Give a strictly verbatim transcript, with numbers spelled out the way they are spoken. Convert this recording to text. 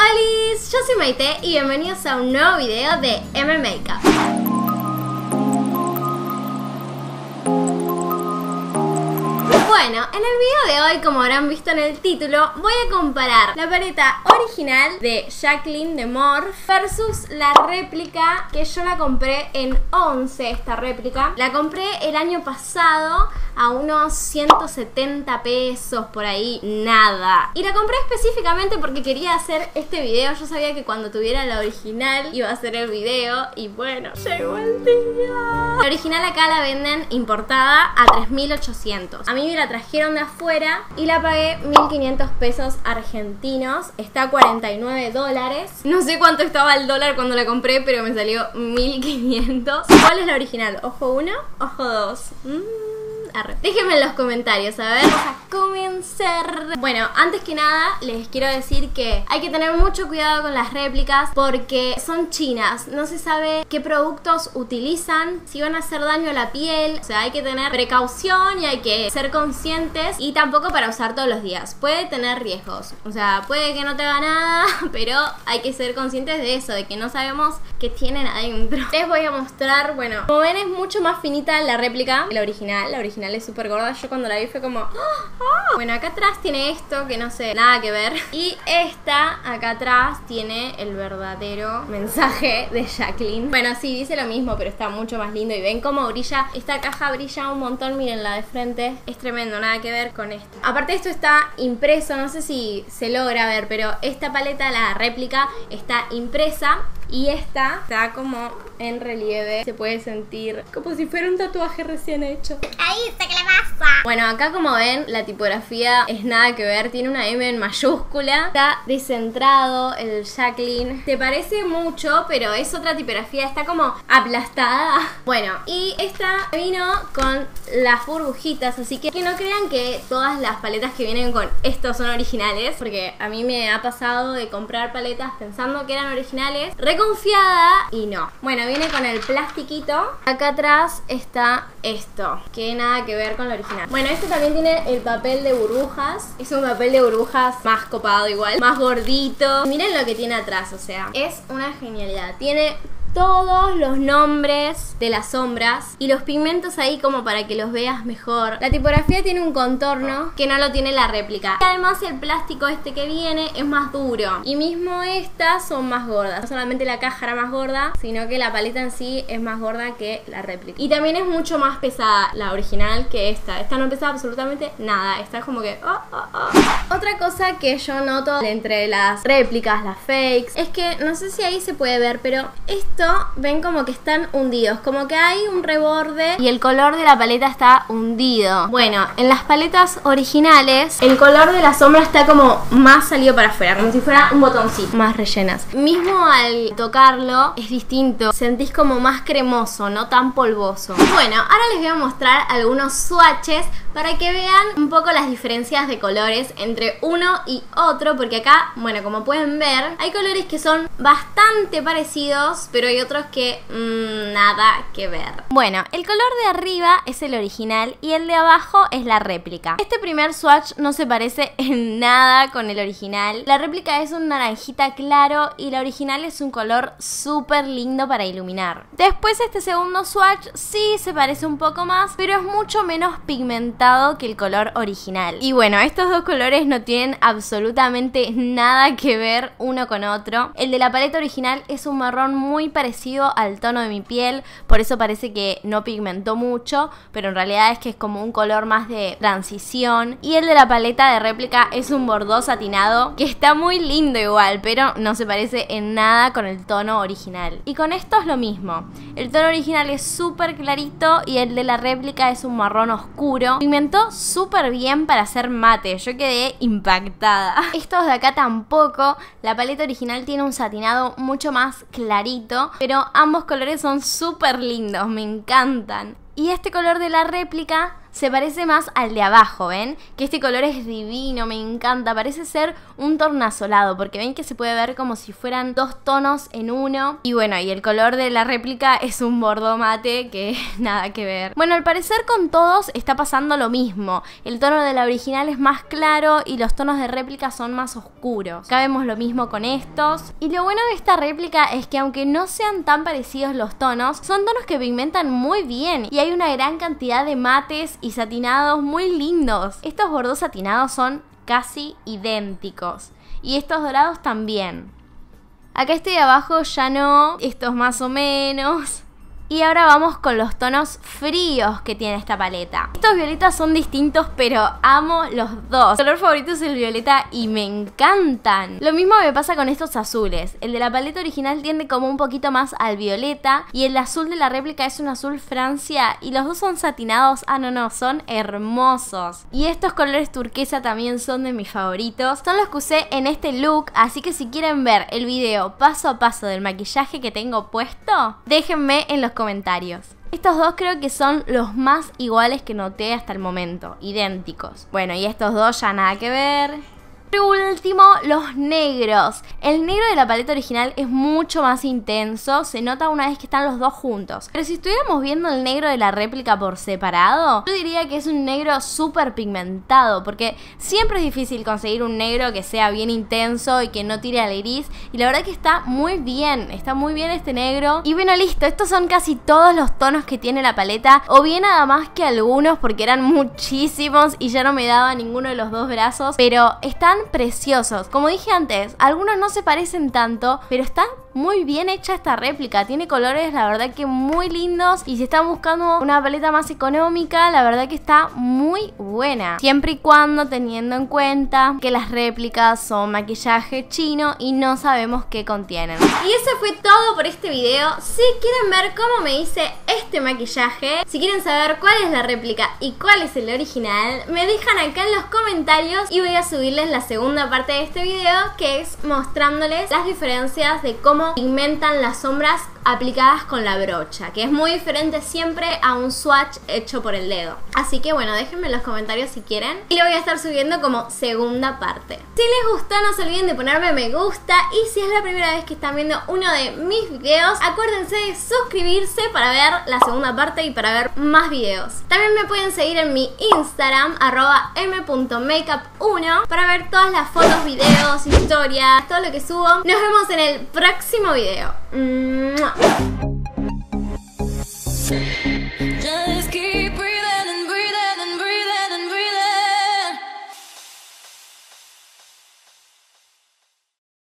¡Holis! Yo soy Maite y bienvenidos a un nuevo video de M Makeup. Bueno, en el video de hoy, como habrán visto en el título, voy a comparar la paleta original de Jacqueline de Morphe versus la réplica que yo la compré en once, esta réplica. La compré el año pasado a unos ciento setenta pesos, por ahí, nada. Y la compré específicamente porque quería hacer este video. Yo sabía que cuando tuviera la original iba a hacer el video y bueno, llegó el día. La original acá la venden importada a tres mil ochocientos. A mí me la trajeron de afuera y la pagué mil quinientos pesos argentinos. Está a cuarenta y nueve dólares. No sé cuánto estaba el dólar cuando la compré, pero me salió mil quinientos. ¿Cuál es la original? ¿Ojo uno? ¿Ojo dos? Mmm... Arre. Déjenme en los comentarios, a ver, vamos a comenzar. Bueno, antes que nada les quiero decir que hay que tener mucho cuidado con las réplicas porque son chinas, no se sabe qué productos utilizan, si van a hacer daño a la piel. O sea, hay que tener precaución y hay que ser conscientes, y tampoco para usar todos los días, puede tener riesgos. O sea, puede que no te haga nada, pero hay que ser conscientes de eso, de que no sabemos qué tienen adentro. Les voy a mostrar, bueno, como ven es mucho más finita la réplica que la original. La original es súper gorda. Yo cuando la vi fue como ¡oh! ¡Oh! Bueno, acá atrás tiene esto que no sé, nada que ver. Y esta acá atrás tiene el verdadero mensaje de Jacqueline. Bueno, sí, dice lo mismo, pero está mucho más lindo. Y ven cómo brilla, esta caja brilla un montón. Miren la de frente, es tremendo, nada que ver con esto. Aparte esto está impreso, no sé si se logra ver, pero esta paleta, la réplica, está impresa. Y esta está como en relieve. Se puede sentir como si fuera un tatuaje recién hecho. Ahí está, ¿qué le pasa? Bueno, acá como ven, la tipografía es nada que ver. Tiene una M en mayúscula. Está descentrado el Jacqueline. Se parece mucho, pero es otra tipografía. Está como aplastada. Bueno, y esta vino con las burbujitas. Así que que no crean que todas las paletas que vienen con esto son originales, porque a mí me ha pasado de comprar paletas pensando que eran originales, confiada y no. Bueno, viene con el plastiquito. Acá atrás está esto, que nada que ver con lo original. Bueno, este también tiene el papel de burbujas. Es un papel de burbujas más copado igual, más gordito. Miren lo que tiene atrás, o sea, es una genialidad. Tiene todos los nombres de las sombras y los pigmentos ahí como para que los veas mejor. La tipografía tiene un contorno que no lo tiene la réplica. Y además el plástico este que viene es más duro. Y mismo estas son más gordas. No solamente la caja era más gorda, sino que la paleta en sí es más gorda que la réplica. Y también es mucho más pesada la original que esta. Esta no pesa absolutamente nada. Esta es como que... Oh, oh, oh. Otra cosa que yo noto entre las réplicas, las fakes, es que no sé si ahí se puede ver, pero esto ven como que están hundidos, como que hay un reborde y el color de la paleta está hundido. Bueno, en las paletas originales el color de la sombra está como más salido para afuera, como si fuera un botoncito, más rellenas. Mismo al tocarlo es distinto, sentís como más cremoso, no tan polvoso. Bueno, ahora les voy a mostrar algunos swatches para que vean un poco las diferencias de colores entre uno y otro, porque acá, bueno, como pueden ver, hay colores que son bastante parecidos, pero hay otros que mmm, nada que ver. Bueno, el color de arriba es el original y el de abajo es la réplica. Este primer swatch no se parece en nada con el original. La réplica es un naranjita claro y la original es un color súper lindo para iluminar. Después este segundo swatch sí se parece un poco más, pero es mucho menos pigmentado que el color original. Y bueno, estos dos colores no tienen absolutamente nada que ver uno con otro. El de la paleta original es un marrón muy parecido al tono de mi piel, por eso parece que no pigmentó mucho, pero en realidad es que es como un color más de transición. Y el de la paleta de réplica es un bordó satinado que está muy lindo igual, pero no se parece en nada con el tono original. Y con esto es lo mismo. El tono original es súper clarito y el de la réplica es un marrón oscuro. Pigmentó súper bien para hacer mate, yo quedé impactada. Estos de acá tampoco. La paleta original tiene un satinado mucho más clarito, pero ambos colores son súper lindos, me encantan. Y este color de la réplica se parece más al de abajo, ¿ven? Que este color es divino, me encanta, parece ser un tornasolado, porque ven que se puede ver como si fueran dos tonos en uno. Y bueno, y el color de la réplica es un bordo mate que nada que ver. Bueno, al parecer con todos está pasando lo mismo. El tono de la original es más claro y los tonos de réplica son más oscuros. Acá vemos lo mismo con estos. Y lo bueno de esta réplica es que aunque no sean tan parecidos los tonos, son tonos que pigmentan muy bien y hay una gran cantidad de mates y satinados muy lindos. Estos bordos satinados son casi idénticos y estos dorados también. Acá este de abajo ya no, estos más o menos. Y ahora vamos con los tonos fríos que tiene esta paleta. Estos violetas son distintos, pero amo los dos. Mi color favorito es el violeta y me encantan. Lo mismo me pasa con estos azules. El de la paleta original tiende como un poquito más al violeta y el azul de la réplica es un azul Francia y los dos son satinados. Ah, no, no, son hermosos. Y estos colores turquesa también son de mis favoritos. Son los que usé en este look, así que si quieren ver el video paso a paso del maquillaje que tengo puesto, déjenme en los comentarios. Estos dos creo que son los más iguales que noté hasta el momento, idénticos. Bueno, y estos dos ya nada que ver. Por último, los negros. El negro de la paleta original es mucho más intenso, se nota una vez que están los dos juntos. Pero si estuviéramos viendo el negro de la réplica por separado, yo diría que es un negro súper pigmentado, porque siempre es difícil conseguir un negro que sea bien intenso y que no tire al iris. Y la verdad que está muy bien, está muy bien este negro. Y bueno, listo, estos son casi todos los tonos que tiene la paleta, o bien nada más que algunos, porque eran muchísimos y ya no me daba ninguno de los dos brazos, pero están preciosos. Como dije antes, algunos no se parecen tanto, pero está muy bien hecha esta réplica. Tiene colores, la verdad que muy lindos. Y si están buscando una paleta más económica, la verdad que está muy buena. Siempre y cuando teniendo en cuenta que las réplicas son maquillaje chino y no sabemos qué contienen. Y eso fue todo por este video. Si quieren ver cómo me hice este maquillaje, si quieren saber cuál es la réplica y cuál es el original, me dejan acá en los comentarios y voy a subirles la segunda parte de este video, que es mostrándoles las diferencias de cómo pigmentan las sombras aplicadas con la brocha, que es muy diferente siempre a un swatch hecho por el dedo. Así que bueno, déjenme en los comentarios si quieren y lo voy a estar subiendo como segunda parte. Si les gustó, no se olviden de ponerme me gusta, y si es la primera vez que están viendo uno de mis videos, acuérdense de suscribirse para ver la segunda parte y para ver más videos. También me pueden seguir en mi Instagram, arroba m punto makeup uno, para ver todas las fotos, videos, historias, todo lo que subo. Nos vemos en el próximo video. ¡Mua!